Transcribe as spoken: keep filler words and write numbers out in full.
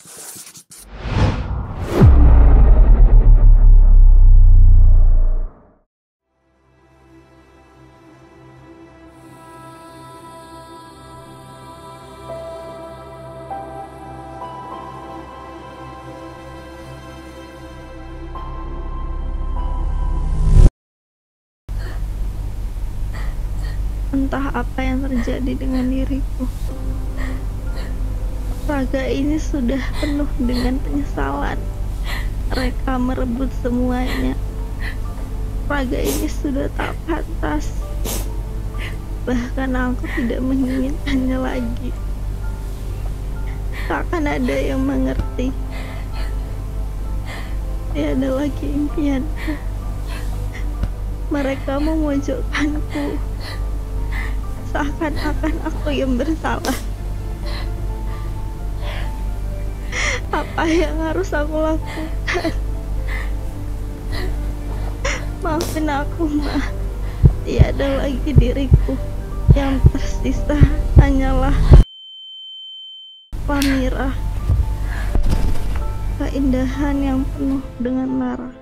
Entah apa yang terjadi dengan diriku. Raga ini sudah penuh dengan penyesalan. Mereka merebut semuanya. Raga ini sudah tak pantas. Bahkan aku tidak menginginkannya lagi. Takkan ada yang mengerti. Tiada lagi impianku. Mereka memojokkanku. Seakan-akan aku yang bersalah. Apa yang harus aku lakukan? Maafin aku, Ma. Tiada lagi diriku. Yang tersisa hanyalah Pamira, keindahan yang penuh dengan lara.